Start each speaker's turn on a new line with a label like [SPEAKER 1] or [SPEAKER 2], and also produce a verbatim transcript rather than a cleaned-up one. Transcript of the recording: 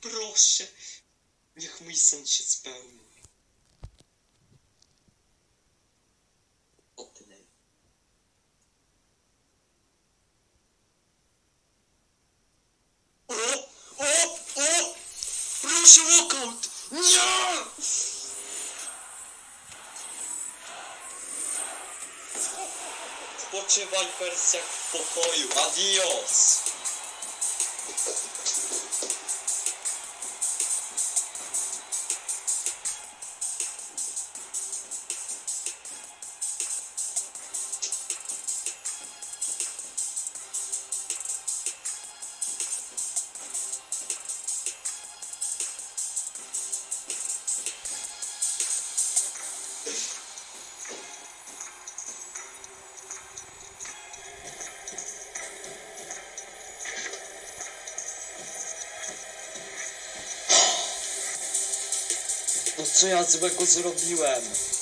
[SPEAKER 1] Proszę, niech mój sen się spełni. O tyle. O, o, o! Proszę, walkout! Nie! Spoczywaj, Persjak, w pokoju. Adios! No co ja złego zrobiłem?